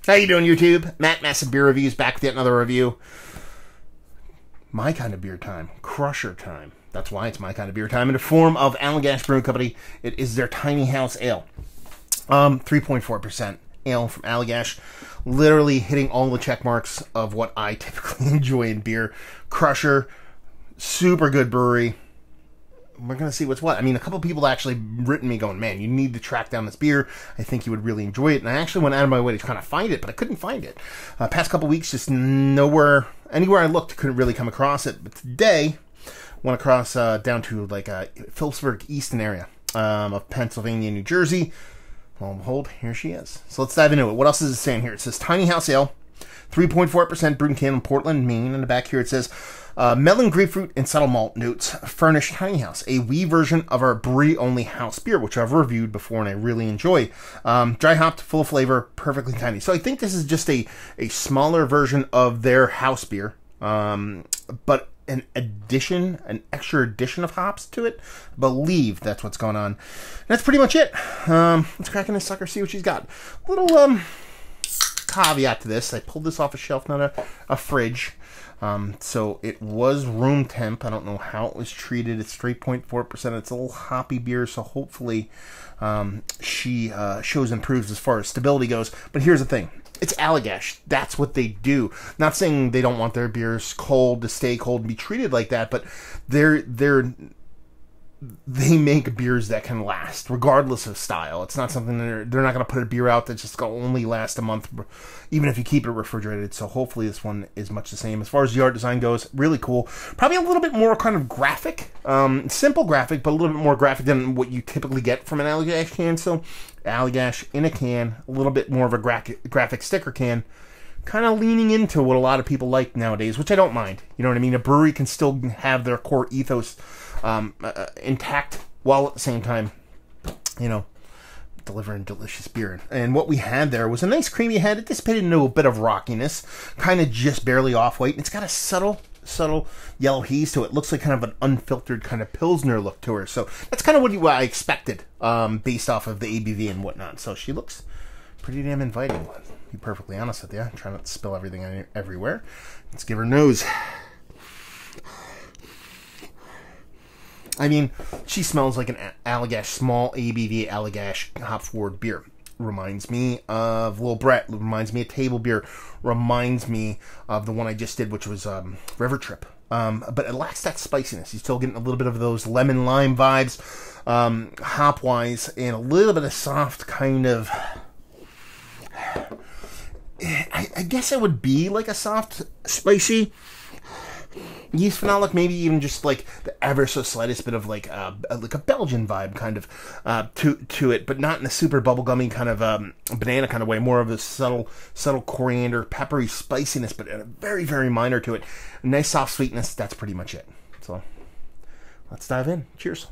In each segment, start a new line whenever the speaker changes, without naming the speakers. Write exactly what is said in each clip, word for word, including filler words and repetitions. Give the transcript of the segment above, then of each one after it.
How you doing, YouTube? Matt Massive Beer Reviews back with yet another review. My kind of beer time. Crusher time. That's why it's my kind of beer time. In the form of Allagash Brewing Company. It is their Tiny House Ale. Um, three point four percent ale from Allagash. Literally hitting all the check marks of what I typically enjoy in beer. Crusher. Super good brewery. We're going to see what's what. I mean, a couple people actually written me going, man, you need to track down this beer. I think you would really enjoy it. And I actually went out of my way to kind of find it, but I couldn't find it. Uh, past couple weeks, just nowhere, anywhere I looked, couldn't really come across it. But today, went across uh, down to like uh, Phillipsburg, Easton area um, of Pennsylvania, New Jersey. Lo and behold, here she is. So let's dive into it. What else is it saying here? It says Tiny House Ale, three point four percent brewed and canned in Portland, Maine. In the back here it says, Uh, melon, grapefruit, and subtle malt notes furnish Tiny House, a wee version of our brewery-only house beer, which I've reviewed before and I really enjoy. Um, dry hopped, full of flavor, perfectly tiny. So I think this is just a, a smaller version of their house beer, um, but an addition, an extra addition of hops to it. I believe that's what's going on. And that's pretty much it. Um, let's crack in this sucker, see what she's got. Little um, caveat to this. I pulled this off a shelf, not a, a fridge. Um, so it was room temp. I don't know how it was treated. It's three point four percent. It's a little hoppy beer, so hopefully um, she uh, shows and proves as far as stability goes. But here's the thing. It's Allagash. That's what they do. Not saying they don't want their beers cold to stay cold and be treated like that, but they're they're they make beers that can last regardless of style. It's not something they're they're not going to put a beer out that's just going to only last a month, even if you keep it refrigerated. So hopefully this one is much the same. As far as the art design goes, really cool. Probably a little bit more kind of graphic, um, simple graphic, but a little bit more graphic than what you typically get from an Allagash can. So Allagash in a can, a little bit more of a gra graphic sticker can. Kind of leaning into what a lot of people like nowadays, which I don't mind. You know what I mean? A brewery can still have their core ethos um, uh, intact while at the same time, you know, delivering delicious beer. And what we had there was a nice creamy head. It dissipated into a bit of rockiness, kind of just barely off-white. And it's got a subtle, subtle yellow haze to it. It looks like kind of an unfiltered kind of Pilsner look to her. So that's kind of what, you, what I expected um, based off of the A B V and whatnot. So she looks pretty damn inviting. To be perfectly honest with you. Try not to spill everything everywhere. Let's give her a nose. I mean, she smells like an Allagash, small A B V Allagash hop forward beer. Reminds me of Lil Brett. Reminds me of Table Beer. Reminds me of the one I just did, which was um, River Trip. Um, but it lacks that spiciness. You're still getting a little bit of those lemon lime vibes, um, hop wise, and a little bit of soft kind of. I, I guess it would be like a soft, spicy yeast phenolic, maybe even just like the ever so slightest bit of like uh, like a Belgian vibe kind of uh, to to it, but not in a super bubblegummy kind of um, banana kind of way. More of a subtle subtle coriander, peppery spiciness, but a very very minor to it. A nice soft sweetness. That's pretty much it. So let's dive in. Cheers.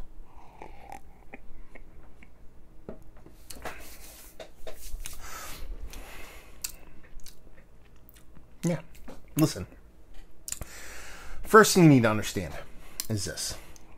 Yeah, listen. First thing you need to understand is this.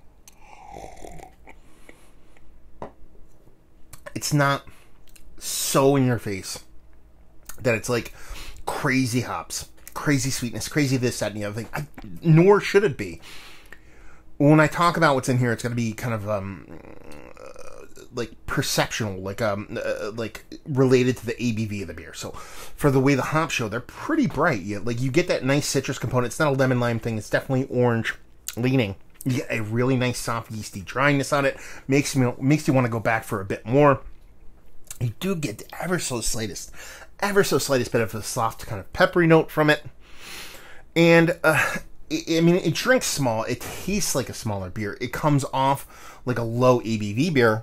It's not so in your face that it's like crazy hops, crazy sweetness, crazy this, that, and the other thing. I, nor should it be. When I talk about what's in here, it's going to be kind of um, like perceptual, like um, uh, like related to the A B V of the beer. So for the way the hops show, they're pretty bright. You, like you get that nice citrus component. It's not a lemon lime thing. It's definitely orange leaning. You get a really nice soft yeasty dryness on it. Makes me makes you want to go back for a bit more. You do get the ever so slightest, ever so slightest bit of a soft kind of peppery note from it. And uh, I mean, it drinks small. It tastes like a smaller beer. It comes off like a low A B V beer.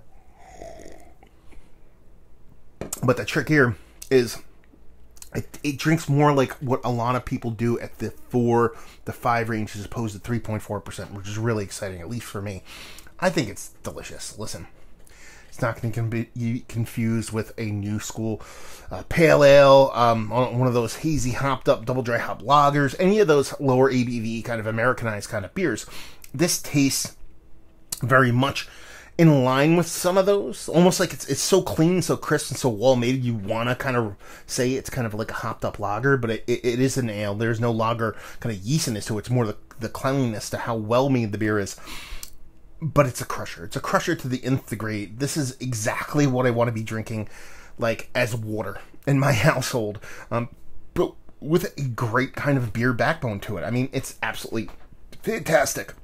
But the trick here is it, it drinks more like what a lot of people do at the four, the five range as opposed to three point four percent, which is really exciting, at least for me. I think it's delicious. Listen, it's not going to be confused with a new school uh, pale ale, um, one of those hazy hopped up double dry hop lagers, any of those lower A B V kind of Americanized kind of beers. This tastes very much in line with some of those. Almost like it's it's so clean, so crisp, and so well made. You want to kind of say it's kind of like a hopped up lager, but it, it, it is an ale. There's no lager kind of yeastiness to it. It's more the, the cleanliness to how well made the beer is. But it's a crusher. It's a crusher to the nth degree. This is exactly what I want to be drinking, like, as water in my household. Um, but with a great kind of beer backbone to it. I mean, it's absolutely fantastic.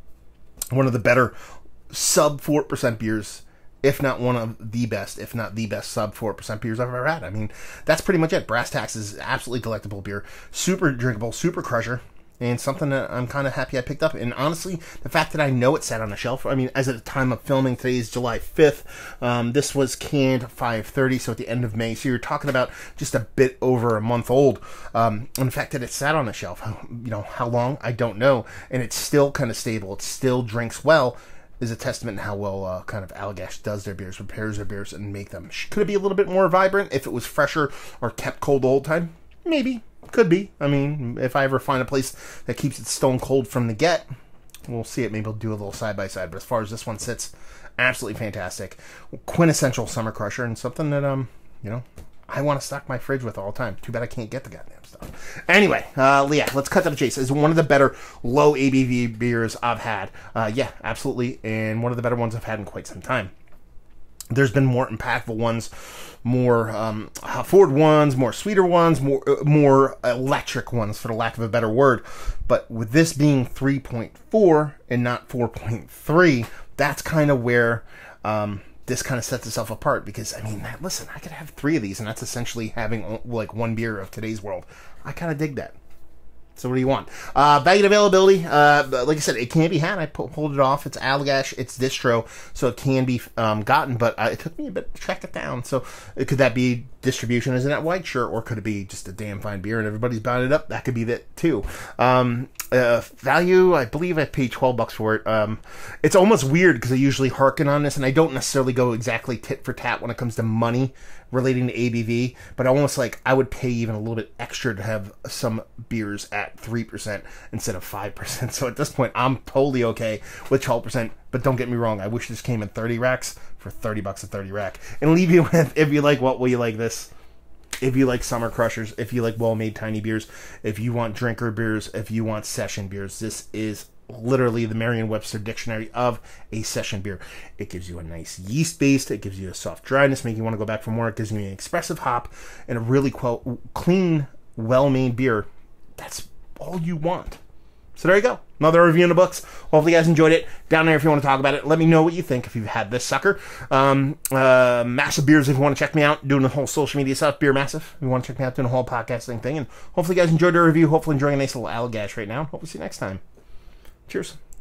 One of the better sub four percent beers, if not one of the best, if not the best sub four percent beers I've ever had. I mean, that's pretty much it. Brass Tacks is absolutely delectable beer. Super drinkable, super crusher, and something that I'm kind of happy I picked up. And honestly, the fact that I know it sat on the shelf, I mean, as at the time of filming, today is July fifth. Um, this was canned five thirty, so at the end of May. So you're talking about just a bit over a month old. Um, and the fact that it sat on the shelf, you know, how long, I don't know. And it's still kind of stable. It still drinks well. Is a testament to how well uh, kind of Allagash does their beers, prepares their beers, and make them. Could it be a little bit more vibrant if it was fresher or kept cold the whole time? Maybe. Could be. I mean, if I ever find a place that keeps it stone cold from the get, we'll see it. Maybe we'll do a little side-by-side. But as far as this one sits, absolutely fantastic. Quintessential summer crusher, and something that, um, you know, I want to stock my fridge with all the time. Too bad I can't get the goddamn stuff. Anyway, uh, yeah, let's cut to the chase. It's one of the better low A B V beers I've had. Uh, yeah, absolutely. And one of the better ones I've had in quite some time. There's been more impactful ones, more um, forward ones, more sweeter ones, more uh, more electric ones, for the lack of a better word. But with this being three point four and not four point three, that's kind of where um, this kind of sets itself apart. Because, I mean, listen, I could have three of these, and that's essentially having, like, one beer of today's world. I kind of dig that. So what do you want? Uh, value and availability. Uh, like I said, it can be had. I pulled it off. It's Allagash. It's distro, so it can be um, gotten. But uh, it took me a bit to track it down. So uh, could that be distribution as in that white shirt, or could it be just a damn fine beer and everybody's buying it up? That could be that too. Um, uh, value. I believe I paid twelve bucks for it. Um, it's almost weird because I usually hearken on this, and I don't necessarily go exactly tit for tat when it comes to money relating to A B V, but almost like I would pay even a little bit extra to have some beers at three percent instead of five percent. So at this point, I'm totally okay with twelve percent, but don't get me wrong, I wish this came in thirty racks for thirty bucks a thirty rack. And leave you with, if you like what, will you like this? If you like summer crushers, if you like well-made tiny beers, if you want drinker beers, if you want session beers, this is literally the Merriam-Webster dictionary of a session beer. It gives you a nice yeast base. It gives you a soft dryness, making you want to go back for more. It gives you an expressive hop and a really quel- clean, well-made beer. That's all you want. So there you go. Another review in the books. Hopefully you guys enjoyed it. Down there if you want to talk about it. Let me know what you think if you've had this sucker. Um, uh, Massive Beers if you want to check me out. Doing the whole social media stuff. Beer Massive. If you want to check me out doing the whole podcasting thing. And hopefully you guys enjoyed the review. Hopefully enjoying a nice little Allagash right now. Hopefully see you next time. Cheers.